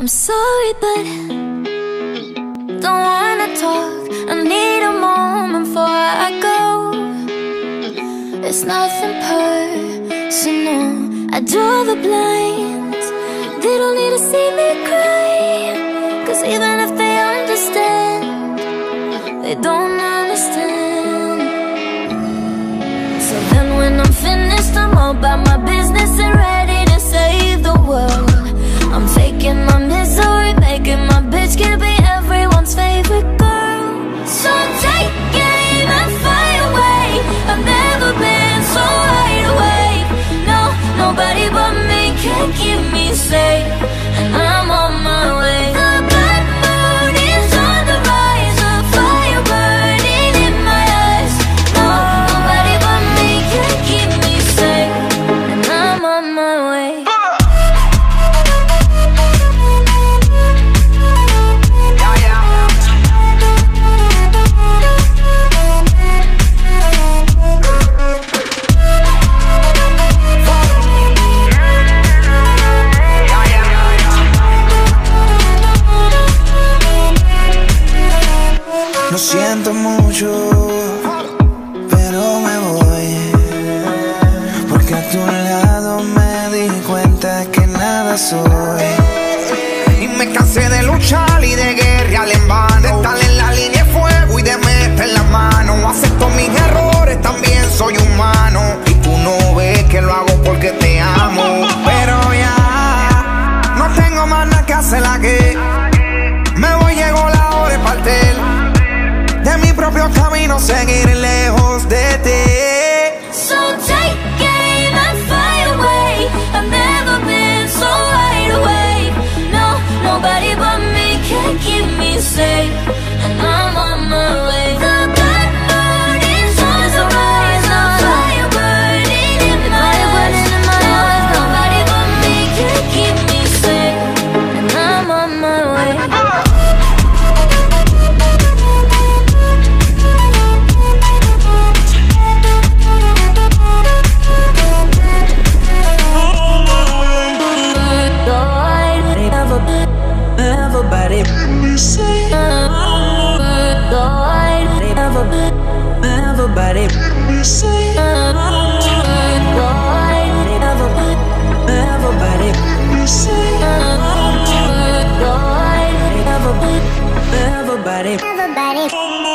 I'm sorry, but don't wanna talk. I need a moment before I go. It's nothing personal. I draw the blinds. They don't need to see me cry, 'cause even if they understand, they don't understand. So then when I'm finished, I'm all about my business and ready to save the world. I'm faking my misery, making my bitch can be everyone's favorite girl. So take aim and fire away. I've never been so wide awake. No, nobody but me can keep me safe, and I'm on my way. The bad mood is on the rise, a fire burning in my eyes. No, nobody but me can keep me safe, and I'm on my way. Lo siento mucho, pero me voy, porque a tu lado me di cuenta que nada soy. Y me cansé de luchar y de guerrear en vano, de estar en la línea de fuego y de meter la mano. Acepto mis errores, también soy humano, y tú no ves que lo hago porque te amo. Pero ya no tengo más nada que hacer aquí. Me voy, llegó la hora de partir de mi propio camino, seguir lejos de ti. So take aim and fire away. I've never been so wide awake. No, nobody but me can keep me safe, and I'm on my way. The bad mood is on the rise, a fire burning in my eyes. Nobody but me can keep me safe, and I'm on my way. Everybody, everybody, everybody, everybody.